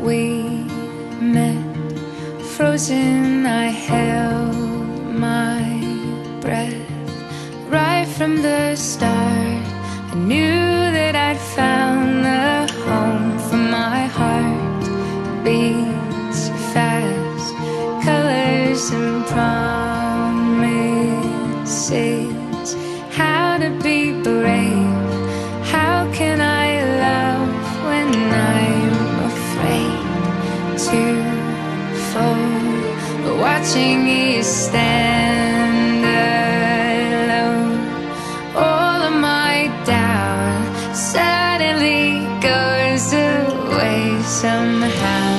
we met. Frozen, I held my breath. Right from the start, I knew that I'd found the home for my heart. Beats fast, colors and promises. How to be brave, how can I love when I'm afraid to fall? But watching you stand alone, all of my doubt suddenly goes away somehow.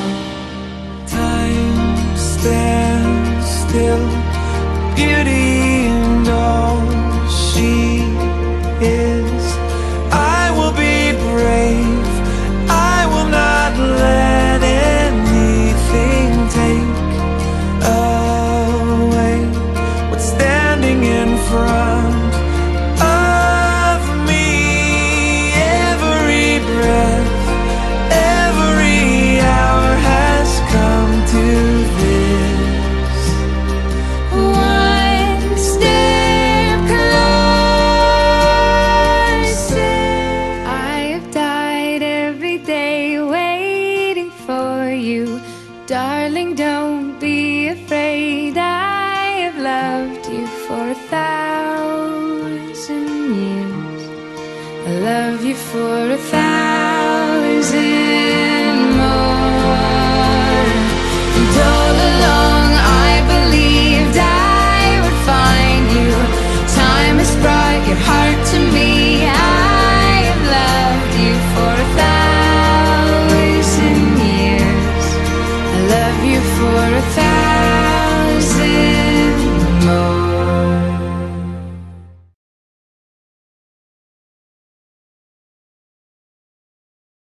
Time stands still, beauty and all she is. I will be brave, I will not let anything take away what's standing in front of me. Every breath, every hour has come to this. One step closer. I have died every day waiting for you. Darling, don't be afraid. I have loved you for 1,000 years. I love you for 1,000